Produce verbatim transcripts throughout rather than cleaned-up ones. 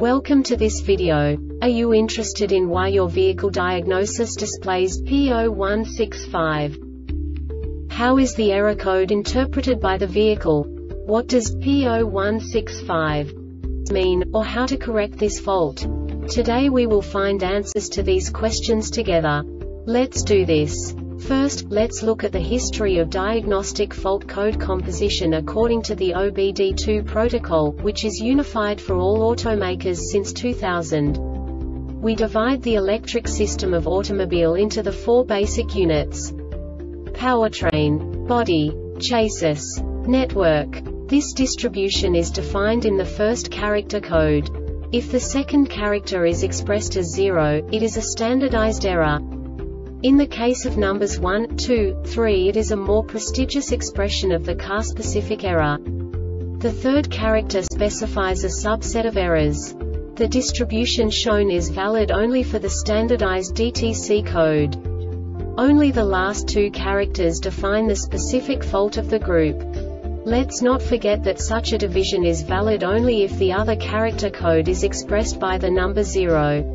Welcome to this video. Are you interested in why your vehicle diagnosis displays P zero one six five? How is the error code interpreted by the vehicle? What does P zero one six five mean, or how to correct this fault? Today we will find answers to these questions together. Let's do this. First, let's look at the history of diagnostic fault code composition according to the O B D two protocol, which is unified for all automakers since two thousand. We divide the electric system of automobile into the four basic units: powertrain, body, chassis, network. This distribution is defined in the first character code. If the second character is expressed as zero, it is a standardized error. In the case of numbers one, two, three, it is a more prestigious expression of the car-specific error. The third character specifies a subset of errors. The distribution shown is valid only for the standardized D T C code. Only the last two characters define the specific fault of the group. Let's not forget that such a division is valid only if the other character code is expressed by the number zero.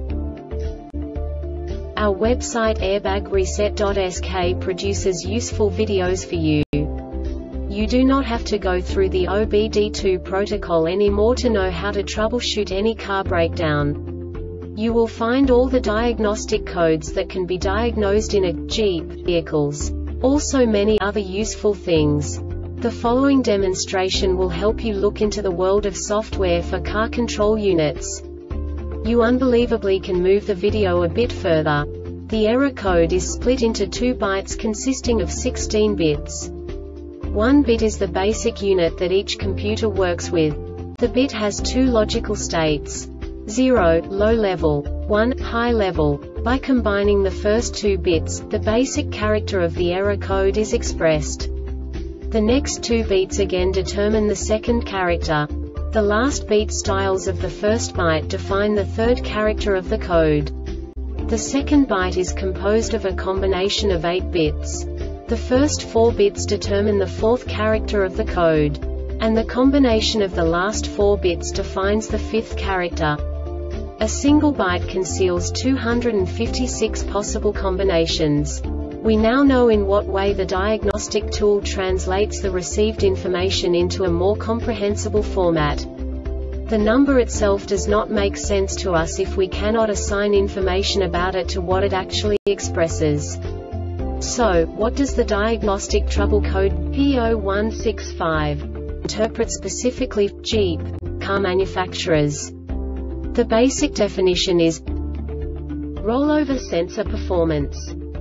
Our website airbag reset dot S K produces useful videos for you. You do not have to go through the O B D two protocol anymore to know how to troubleshoot any car breakdown. You will find all the diagnostic codes that can be diagnosed in a Jeep vehicles. Also many other useful things. The following demonstration will help you look into the world of software for car control units. You unbelievably can move the video a bit further. The error code is split into two bytes consisting of sixteen bits. One bit is the basic unit that each computer works with. The bit has two logical states: zero, low level, one, high level. By combining the first two bits, the basic character of the error code is expressed. The next two bits again determine the second character. The last beat styles of the first byte define the third character of the code. The second byte is composed of a combination of eight bits. The first four bits determine the fourth character of the code. And the combination of the last four bits defines the fifth character. A single byte conceals two hundred fifty-six possible combinations. We now know in what way the diagnostic tool translates the received information into a more comprehensible format. The number itself does not make sense to us if we cannot assign information about it to what it actually expresses. So, what does the diagnostic trouble code P zero one six five interpret specifically for Jeep car manufacturers? The basic definition is rollover sensor performance.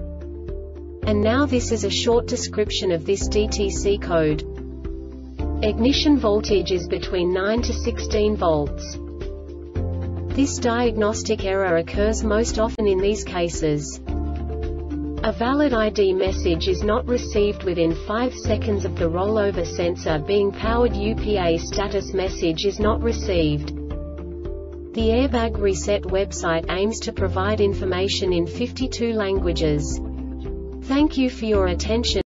And now this is a short description of this D T C code. Ignition voltage is between nine to sixteen volts. This diagnostic error occurs most often in these cases: a valid I D message is not received within five seconds of the rollover sensor being powered. U P A status message is not received. The Airbag Reset website aims to provide information in fifty-two languages. Thank you for your attention.